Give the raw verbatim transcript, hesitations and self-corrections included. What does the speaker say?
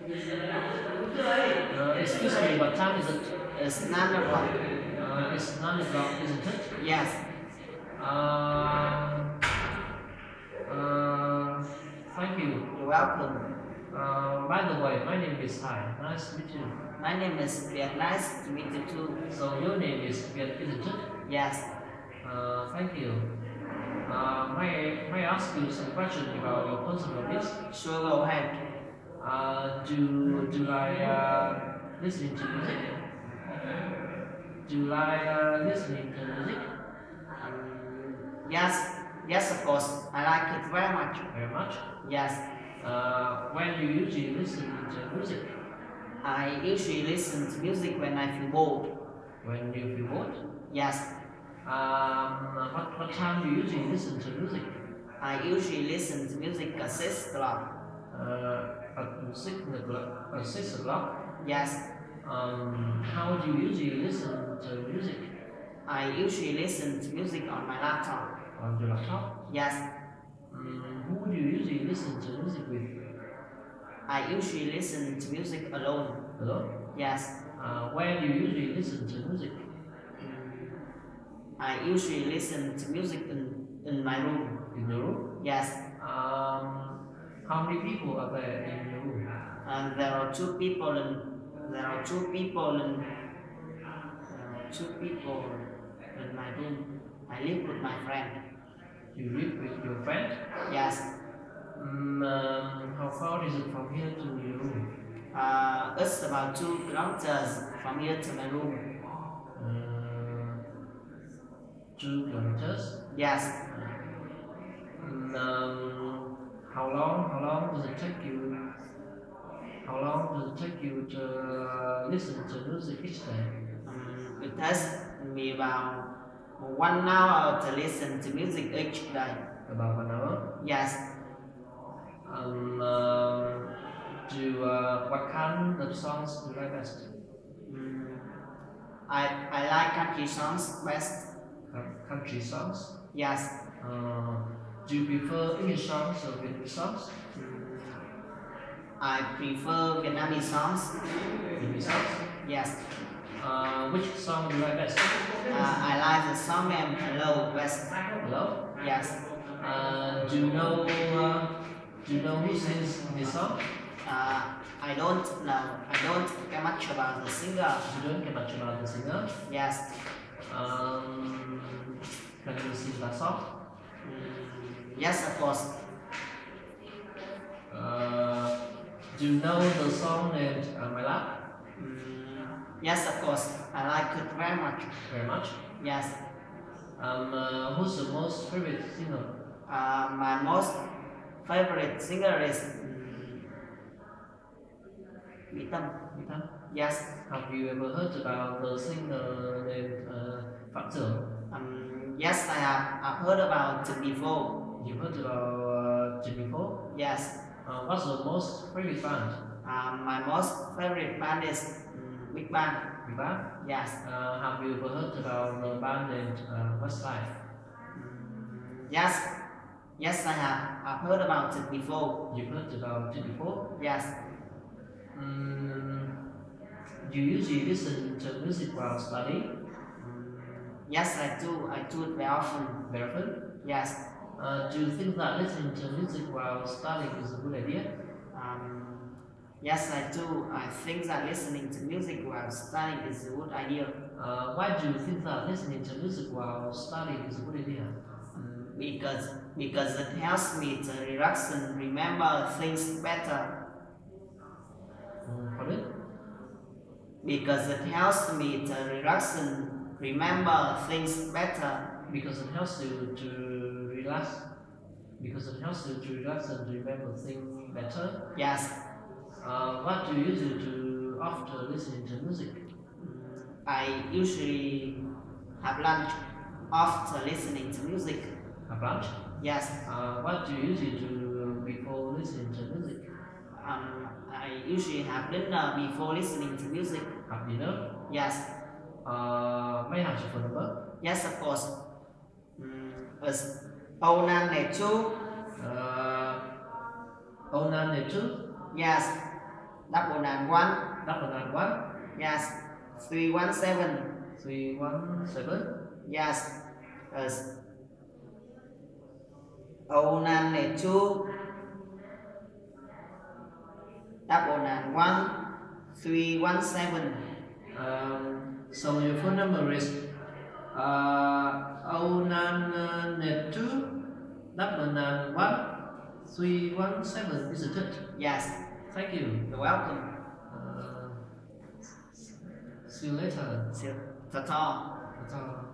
Uh, excuse me, what time is it? It's nine o'clock. Uh, it's nine o'clock, isn't it? Yes. Uh, uh, thank you. You're welcome. Uh, by the way, my name is Hai. Nice to meet you. My name is Viet. Nice to meet you too. So your name is Viet, isn't it? Yes. Uh, thank you. Uh, may, may I ask you some questions about your personal needs? Sure, go ahead. Uh, do do I uh, listening to music? Do I uh, listening to music? Um, yes. Yes, of course. I like it very much. Very much. Yes. Uh, when you usually listen to music? I usually listen to music when I feel bored. When you feel bored? Yes. Um, what, what time do you usually listen to music? I usually listen to music at six o'clock. Uh, at six o'clock? At six o'clock? Yes. Um, how do you usually listen to music? I usually listen to music on my laptop. On your laptop? Yes. Um, who do you usually listen to music with? I usually listen to music alone. Alone? Yes. Uh, where do you usually listen to music? I usually listen to music in, in my room. In your room? Yes. Um, how many people are there in your room? And there are two people in there are two people in there are two people in my room. I live with my friend. You live with your friend? Yes. Um, um, how far is it from here to your room? Uh, it's about two kilometers from here to my room. Uh, two kilometers? Yes. Um, um, how long? How long does it take you? How long does it take you to uh, listen to music each day? Um, it takes me about one hour to listen to music each day. About one hour? Yes. Um, um, do uh, what kind of songs do you like best? Um, I I like country songs best. Country songs? Yes. Uh, do you prefer English songs or Vietnamese songs? I prefer Vietnamese songs. Vietnamese songs? Yes. Uh, which song do you like best? Uh, I like the song named Hello best. Hello? Yes. Uh, do you know uh, do you know who sings this song? Uh, I don't know. I don't care much about the singer. You don't care much about the singer? Yes. Um, can you sing that song? Mm, yes, of course. Uh, do you know the song named uh, My Love? Mm, yes, of course. I like it very much. Very much? Yes. Um, uh, who's your most favorite singer? Uh, my most favorite singer is Mỹ Tâm. Mỹ Tâm? Yes. Have you ever heard about the singer named uh, Phạm Trưởng? Um, yes, I have. I've heard about it before. You've heard about uh, it before? Yes. Uh, what's your most favorite band? Uh, my most favorite band is um, Big Bang. Big Bang? Yes. Uh, have you ever heard about the band named uh, Westlife? Um, yes. Yes, I have. I've heard about it before. You've heard about it before? Yes. Um, do you usually listen to music while studying? Um, yes, I do. I do it very often. Very often? Yes. Uh, do you think that listening to music while studying is a good idea? Um, yes, I do. I think that listening to music while studying is a good idea. Uh, why do you think that listening to music while studying is a good idea? Um, because because it helps me to relax and remember things better. Um, pardon? Because it helps me to relax and remember things better. Because it helps you to relax. Because it helps you to relax and remember things better. Yes. Uh, what do you usually do after listening to music? I usually have lunch after listening to music. Have lunch? Yes. Uh, what do you usually do before listening to music? Um, I usually have dinner before listening to music. Have dinner? Yes. Uh, may I have your phone number? Yes, of course. Um, it's oh nine eight two. Uh, oh nine eight two? Yes. double nine one. Double nine one. Yes. Three one seven. Three one seven. Yes. Uh, oh nine eight two. Double nine one. Three one seven. Um, so your phone number is uh, oh nine eight two double nine one three one seven, isn't it? Yes. Thank you. You're welcome. Uh, see you later. See you. Ta-ta. Ta-ta.